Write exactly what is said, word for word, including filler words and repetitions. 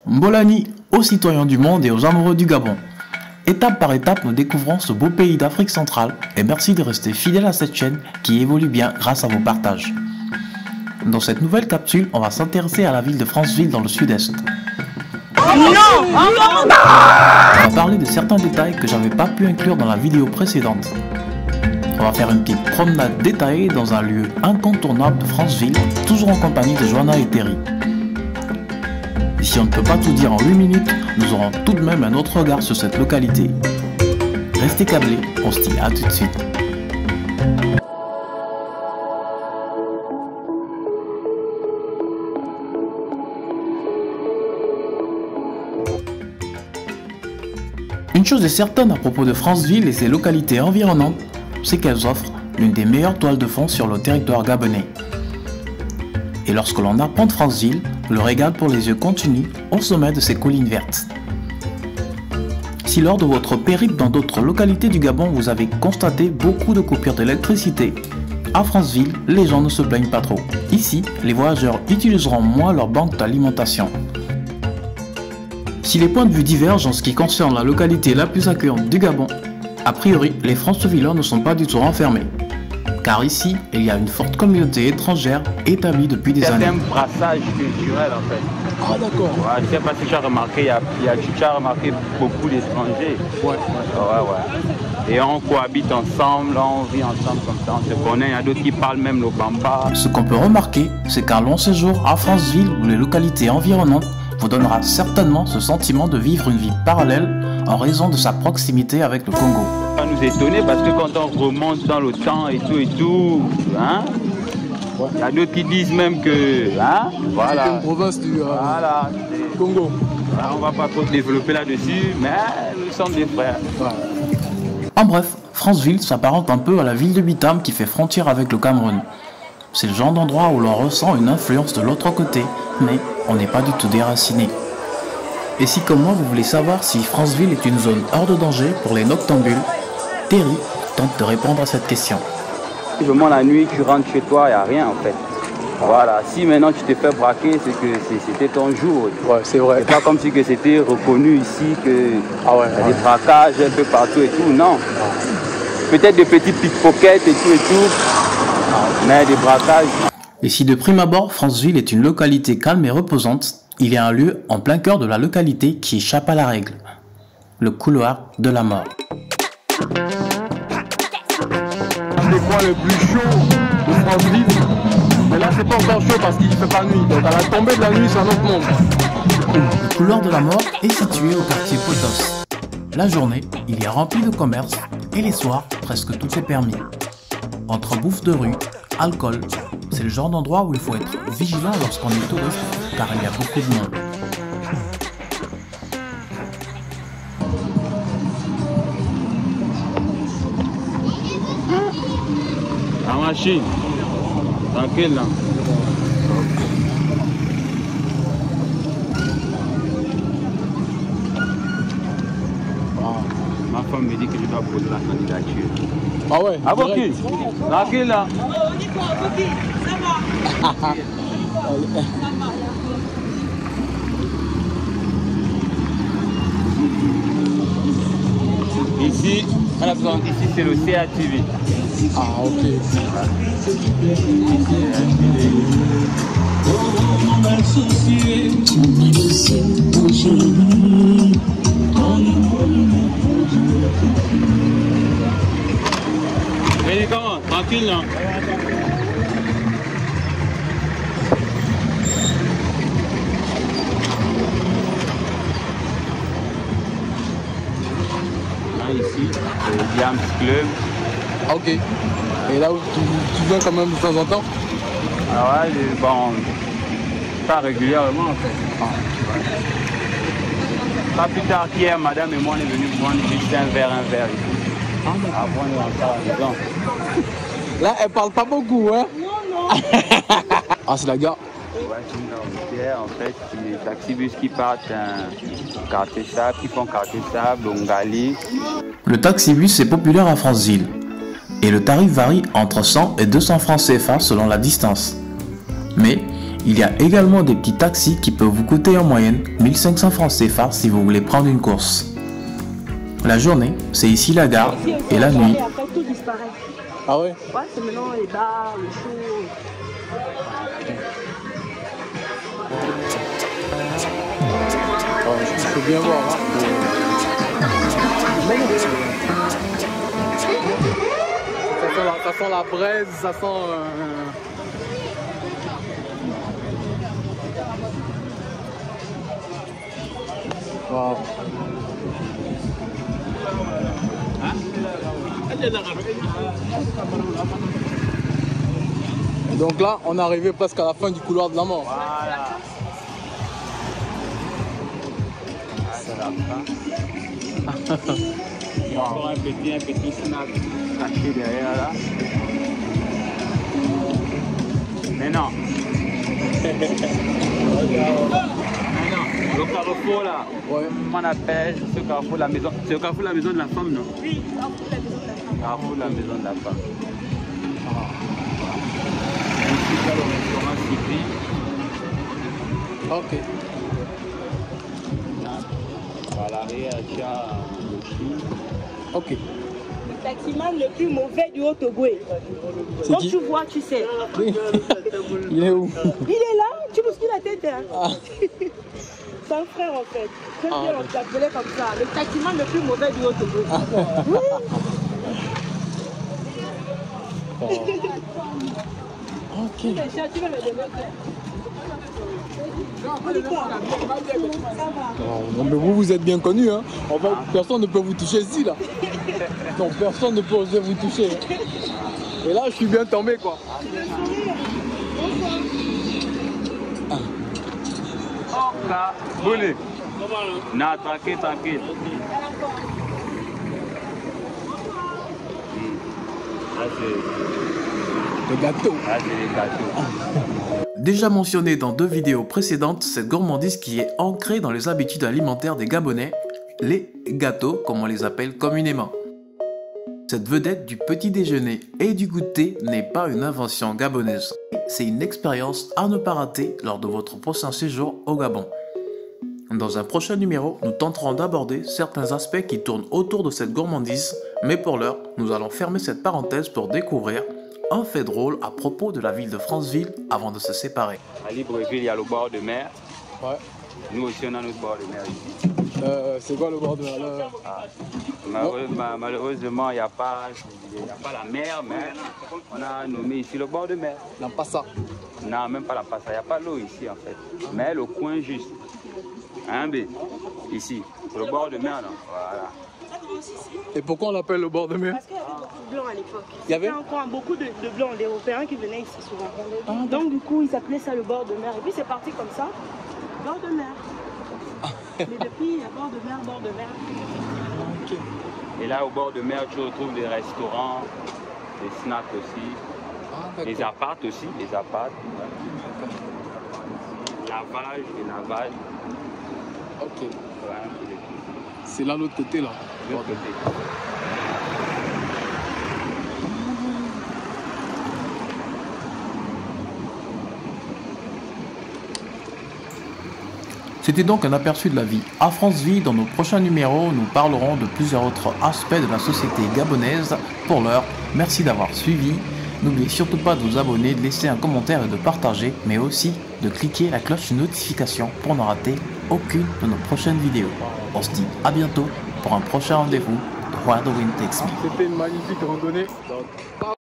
Mbolani aux citoyens du monde et aux amoureux du Gabon. Étape par étape, nous découvrons ce beau pays d'Afrique centrale et merci de rester fidèle à cette chaîne qui évolue bien grâce à vos partages. Dans cette nouvelle capsule, on va s'intéresser à la ville de Franceville dans le sud-est. On va parler de certains détails que j'avais pas pu inclure dans la vidéo précédente. On va faire une petite promenade détaillée dans un lieu incontournable de Franceville, toujours en compagnie de Joanna et Terry. Et si on ne peut pas tout dire en huit minutes, nous aurons tout de même un autre regard sur cette localité. Restez câblés, on se dit à tout de suite. Une chose est certaine à propos de Franceville et ses localités environnantes, c'est qu'elles offrent l'une des meilleures toiles de fond sur le territoire gabonais. Et lorsque l'on apprend de Franceville, le régal pour les yeux continue au sommet de ces collines vertes. Si lors de votre périple dans d'autres localités du Gabon, vous avez constaté beaucoup de coupures d'électricité, à Franceville, les gens ne se plaignent pas trop. Ici, les voyageurs utiliseront moins leur banque d'alimentation. Si les points de vue divergent en ce qui concerne la localité la plus accueillante du Gabon, a priori, les Francevillois ne sont pas du tout renfermés. Car ici, il y a une forte communauté étrangère établie depuis des années. C'est un brassage culturel en fait. Ah d'accord. Ouais, je sais pas si tu as remarqué, il y a, il y a, tu as remarqué beaucoup d'étrangers. Ouais. Ouais, ouais. Et on cohabite ensemble, on vit ensemble comme ça, on se connaît. Il y a d'autres qui parlent même le bamba. Ce qu'on peut remarquer, c'est qu'un long séjour à Franceville ou les localités environnantes vous donnera certainement ce sentiment de vivre une vie parallèle en raison de sa proximité avec le Congo. Ça nous étonner parce que quand on remonte dans le temps et tout et tout, hein, ouais. Il y a d'autres qui disent même que, hein, voilà. C'est une province du euh, voilà, Congo. Voilà, on va pas trop développer là-dessus, mais nous sommes des frères. Ouais. En bref, Franceville s'apparente un peu à la ville de Bitam qui fait frontière avec le Cameroun. C'est le genre d'endroit où l'on ressent une influence de l'autre côté, mais on n'est pas du tout déraciné. Et si comme moi vous voulez savoir si Franceville est une zone hors de danger pour les noctambules, Terry tente de répondre à cette question. Vraiment la nuit tu rentres chez toi, il n'y a rien en fait. Voilà, si maintenant tu te fais braquer, c'est que c'était ton jour. Ouais, c'est vrai. C'est pas comme si c'était reconnu ici que ah ouais, y a ouais. des braquages un peu partout et tout, non. Peut-être des petits pickpockets et tout et tout, mais des braquages. Et si de prime abord, Franceville est une localité calme et reposante, il y a un lieu en plein cœur de la localité qui échappe à la règle. Le couloir de la mort. Un des coins les plus chauds de Franceville. Mais là, c'est pas encore chaud parce qu'il fait pas nuit. Donc à la tombée de la nuit, c'est un autre monde. Le couloir de la mort est situé au quartier Potos. La journée, il est rempli de commerce et les soirs, presque tout est permis. Entre bouffe de rue, alcool, c'est le genre d'endroit où il faut être vigilant lorsqu'on est touriste, car il y a beaucoup de monde. La machine, tranquille là. Ma femme me dit que je dois poser la candidature. Ah ouais. Ah bon qui? Tranquille là. Ici, on a besoin ici c'est le C A T V. Ah ok. Mais comment? Tranquille là. Là ici, le Diams Club. Ah ok. Et là où tu, tu viens quand même de temps en temps? Ah ouais, bon, pas régulièrement en fait. Ah, ouais. Pas plus tard qu'hier, madame et moi on est venus prendre juste un verre, un verre ici. Ah, avant de rentrer à la maison. Là, elle parle pas beaucoup, hein? Non, non. Ah, c'est la gare. Ouais, c'est une gare routière en fait, c'est des taxibus qui partent en quartier sable, qui font quartier sable, Ongali. Le taxibus est populaire à Franceville et le tarif varie entre cent et deux cents francs C F A selon la distance. Mais Il y a également des petits taxis qui peuvent vous coûter en moyenne mille cinq cents francs C F A si vous voulez prendre une course. La journée, c'est ici la gare, et la nuit... Après, tout disparaît. Ah ouais? Ouais, c'est maintenant les bars, le show. Il faut bien voir. Hein. Ça, sent la, ça sent la braise, ça sent... Euh... Wow. Donc là, on est arrivé presque à la fin du couloir de la mort. Voilà. Il y a encore un petit, un petit snack caché derrière là. Mais non. Mais non, le carrefour là. Ouais. Comment on appelle ce carrefour la maison? C'est le carrefour la maison de la femme, non? Oui, carrefour la maison de la femme. Carrefour la maison de la femme. Ici, il y a le restaurant Cyprien. Ok. À l'arrière, tu as le chou. Ok. Le taximan le plus mauvais du Haut-Togo. C'est Donc qui? tu vois, tu sais. Il est où? Il est là, tu bouscules la tête. Hein. Ah. C'est un frère en fait. J'aime Ah, bien d'accord. l'appeler comme ça. Le taximan le plus mauvais du Haut-Togo. Oui. Ok. Tu vas me donner. Non, mais vous, vous êtes bien connu, hein. En fait, personne ne peut vous toucher ici, là. Non, personne ne peut oser vous toucher. Hein. Et là, je suis bien tombé, quoi. Oh là, boulé. Non, tranquille, tranquille. Là, c'est... Le gâteau. Là, c'est les gâteaux. Déjà mentionné dans deux vidéos précédentes, cette gourmandise qui est ancrée dans les habitudes alimentaires des Gabonais, les gâteaux comme on les appelle communément. Cette vedette du petit déjeuner et du goûter n'est pas une invention gabonaise. C'est une expérience à ne pas rater lors de votre prochain séjour au Gabon. Dans un prochain numéro, nous tenterons d'aborder certains aspects qui tournent autour de cette gourmandise, mais pour l'heure, nous allons fermer cette parenthèse pour découvrir un fait drôle à propos de la ville de Franceville avant de se séparer. À Libreville, il y a le bord de mer. Ouais. Nous aussi, on a notre bord de mer ici. Euh, c'est quoi le bord de mer là? Ah. Malheureusement, ma- malheureusement, il n'y a, pas- il y a pas la mer, mais on a nommé ici le bord de mer. Non, pas ça. Non, même pas la passe, il n'y a pas l'eau ici en fait. Mais le coin juste. Hein, B? Ici, le bord de mer, là. Voilà. Et pourquoi on l'appelle le bord de mer? Parce qu'il y avait beaucoup de blancs à l'époque. Il y avait encore beaucoup de, de blancs, des Européens qui venaient ici souvent. Ah, Donc du coup, ils appelaient ça le bord de mer. Et puis c'est parti comme ça, bord de mer. Mais depuis, il y a bord de mer, bord de mer. Ok. Et là, au bord de mer, tu retrouves des restaurants, des snacks aussi, Ah, des d'accord. apparts aussi, des apparts. Lavage, des lavages. Ok. Voilà, et des- C'est là l'autre côté là. de l'autre côté. C'était donc un aperçu de la vie à Franceville. Dans nos prochains numéros, nous parlerons de plusieurs autres aspects de la société gabonaise. Pour l'heure, merci d'avoir suivi. N'oubliez surtout pas de vous abonner, de laisser un commentaire et de partager, mais aussi de cliquer la cloche de notification pour ne rater aucune de nos prochaines vidéos. On se dit à bientôt pour un prochain rendez-vous de Where the Wind Takes Me. C'était une magnifique randonnée. Donc,